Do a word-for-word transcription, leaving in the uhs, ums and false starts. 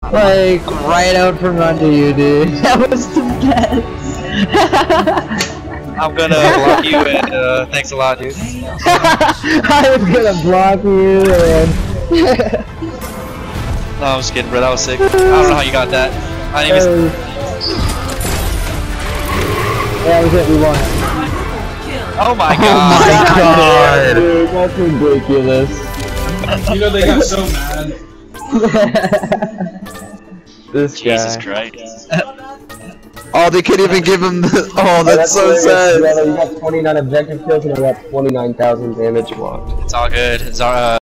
Like, right out from under you, dude. That was the best. I'm gonna block you and uh, thanks a lot, dude. I was gonna block you and... No, I'm just kidding, bro. That was sick. I don't know how you got that. I didn't even. Yeah, we did. We won. Oh my god. Oh my god. Dude, that's ridiculous. You know they got so mad. This Jesus guy. Christ. Oh, they couldn't even give him the. Oh, that's, Oh, that's so hilarious. sad. You got twenty-nine objective kills and I got twenty-nine thousand damage blocked. It's all good. It's all, uh